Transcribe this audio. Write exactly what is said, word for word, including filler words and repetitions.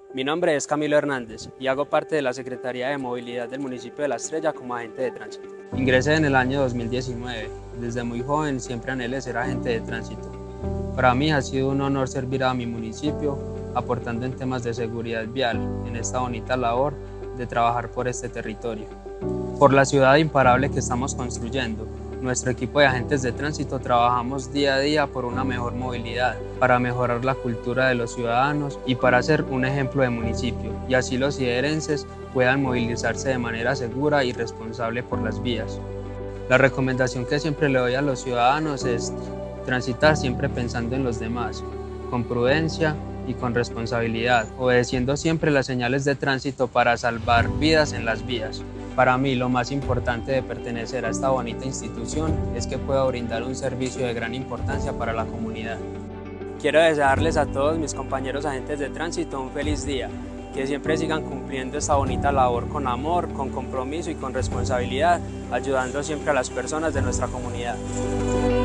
Mi nombre es Camilo Hernández y hago parte de la Secretaría de Movilidad del municipio de La Estrella como agente de tránsito. Ingresé en el año dos mil diecinueve. Desde muy joven siempre anhelé ser agente de tránsito. Para mí ha sido un honor servir a mi municipio, aportando en temas de seguridad vial en esta bonita labor de trabajar por este territorio. Por la ciudad imparable que estamos construyendo, nuestro equipo de agentes de tránsito trabajamos día a día por una mejor movilidad, para mejorar la cultura de los ciudadanos y para ser un ejemplo de municipio, y así los siderenses puedan movilizarse de manera segura y responsable por las vías. La recomendación que siempre le doy a los ciudadanos es transitar siempre pensando en los demás, con prudencia y con responsabilidad, obedeciendo siempre las señales de tránsito para salvar vidas en las vías. Para mí, lo más importante de pertenecer a esta bonita institución es que puedo brindar un servicio de gran importancia para la comunidad. Quiero desearles a todos mis compañeros agentes de tránsito un feliz día, que siempre sigan cumpliendo esta bonita labor con amor, con compromiso y con responsabilidad, ayudando siempre a las personas de nuestra comunidad.